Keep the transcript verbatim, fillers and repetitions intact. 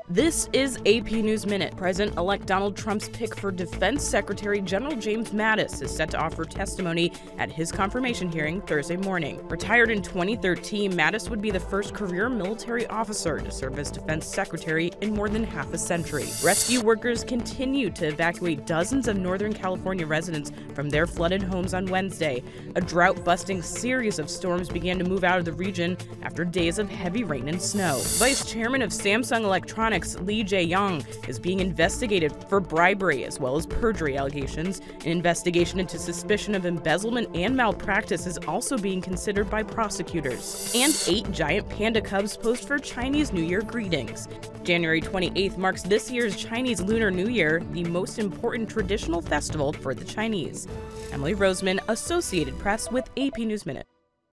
This is A P News Minute. President-elect Donald Trump's pick for Defense Secretary General James Mattis is set to offer testimony at his confirmation hearing Thursday morning. Retired in twenty thirteen, Mattis would be the first career military officer to serve as Defense Secretary in more than half a century. Rescue workers continue to evacuate dozens of Northern California residents from their flooded homes on Wednesday. A drought-busting series of storms began to move out of the region after days of heavy rain and snow. Vice Chairman of Samsung Electronics Lee Jae-yong is being investigated for bribery as well as perjury allegations. An investigation into suspicion of embezzlement and malpractice is also being considered by prosecutors. And eight giant panda cubs posed for Chinese New Year greetings. January twenty-eighth marks this year's Chinese Lunar New Year, the most important traditional festival for the Chinese. Emily Roseman, Associated Press with A P News Minute.